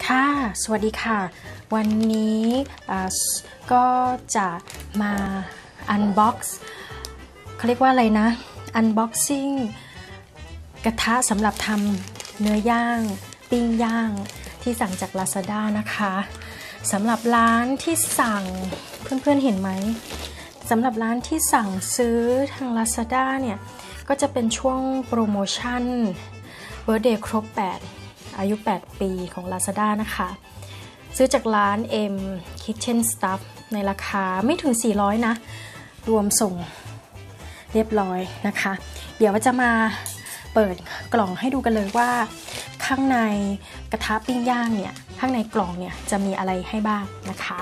ค่ะสวัสดีค่ะวันนี้ก็จะมาอันบ็อกซ์เขาเรียกว่าอะไรนะอันบ็อกซิ่งกระทะสำหรับทำเนื้อย่างปิ้งย่างที่สั่งจาก Lazada นะคะสำหรับร้านที่สั่งเพื่อนๆเห็นไหมสำหรับร้านที่สั่งซื้อทาง Lazada เนี่ยก็จะเป็นช่วงโปรโมชั่นเบ r ร์ d เดย์ครบ8อายุ8ปีของ Lazada นะคะซื้อจากร้าน M Kitchen Stuff ในราคาไม่ถึง400นะรวมส่งเรียบร้อยนะคะเดี๋ยวจะมาเปิดกล่องให้ดูกันเลยว่าข้างในกระทะปิ้งย่างเนี่ยข้างในกล่องเนี่ยจะมีอะไรให้บ้างนะคะ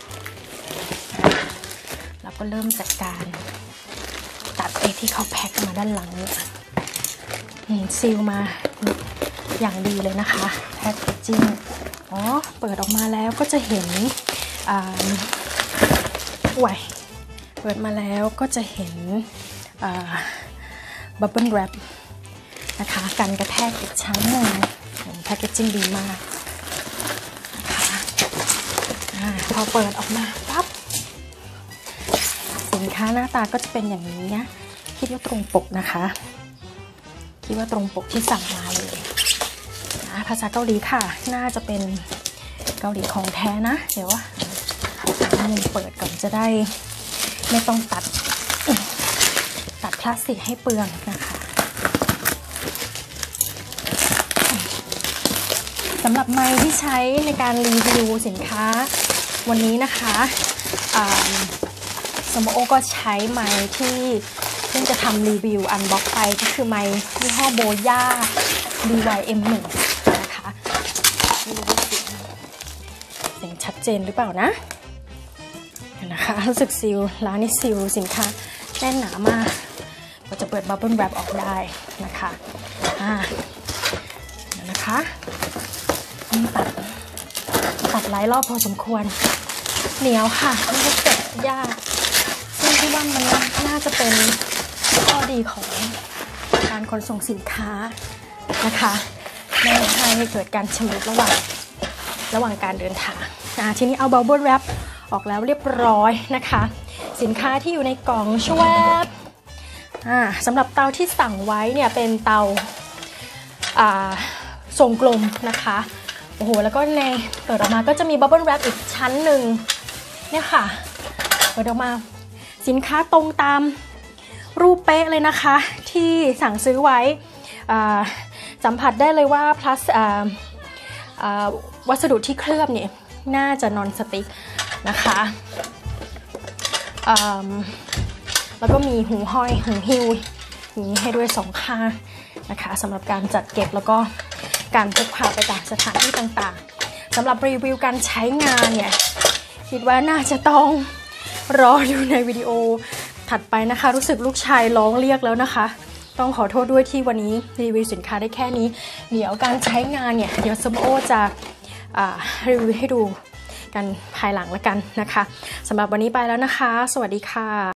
แล้วก็เริ่มจัดการตัดไอ้ที่เขาแพ็คมาด้านหลังเนี่ยซีลมาอย่างดีเลยนะคะแพ็คเกจจิ้งเปิดออกมาแล้วก็จะเห็นเปิดมาแล้วก็จะเห็นบับเบิ้ลแรปนะคะกันกระแทกอีกชั้นหนึ่งแพ็คเกจจิ้งดีมากนะคะพอเปิดออกมาปั๊บสินค้าหน้าตาก็จะเป็นอย่างนี้นะคิดว่าตรงปกนะคะคิดว่าตรงปกที่สั่งมาเลยภาษาเกาหลีค่ะน่าจะเป็นเกาหลีของแท้นะเดี๋ยวมุมเปิดก่อนจะได้ไม่ต้องตัดพลาสติกให้เปลืองนะคะสำหรับไมค์ที่ใช้ในการรีวิวสินค้าวันนี้นะคะสมโอก็ใช้ไมค์ที่เพิ่งจะทำรีวิวอันบ็อกไปก็คือไมค์ยี่ห้อโบย่า DYM1 นะคะไม่รู้ว่าเสียงชัดเจนหรือเปล่านะคะรู้สึกซีลร้านนี้ซีลสินค้าแน่นหนามากก็จะเปิดบับเบิ้ลแรปออกได้นะคะนะคะตัดหลายรอบพอสมควรเหนียวค่ะไม่ได้เก็บยากซึ่งที่ว่ามันน่าจะเป็นข้อดีของการขนส่งสินค้านะคะไม่ให้เกิดการชำรุดระหว่างการเดินทางทีนี้เอาบับเบิ้ลแรปออกแล้วเรียบร้อยนะคะสินค้าที่อยู่ในกล่องช่วยสำหรับเตาที่สั่งไว้เนี่ยเป็นเตาทรงกลมนะคะโอ้โหแล้วก็ในเปิดออกมาก็จะมีบับเบิ้ลแรปอีกชั้นหนึ่งเนี่ยค่ะเปิดออกมาสินค้าตรงตามรูปเป๊ะเลยนะคะที่สั่งซื้อไว้สัมผัสได้เลยว่าวัสดุที่เคลือบเนี่ยน่าจะนอนสติ๊กนะคะแล้วก็มีหูห้อยหูหิ้วนี้ให้ด้วย2ข้างนะคะสำหรับการจัดเก็บแล้วก็การพกพาไปต่างสถานที่ต่างๆสำหรับรีวิวการใช้งานเนี่ยคิดว่าน่าจะต้องรอดูในวิดีโอถัดไปนะคะรู้สึกลูกชายร้องเรียกแล้วนะคะต้องขอโทษด้วยที่วันนี้รีวิวสินค้าได้แค่นี้เดี๋ยวการใช้งานเนี่ยเดี๋ยวสมโอจะรีวิวให้ดูกันภายหลังแล้วกันนะคะสำหรับวันนี้ไปแล้วนะคะสวัสดีค่ะ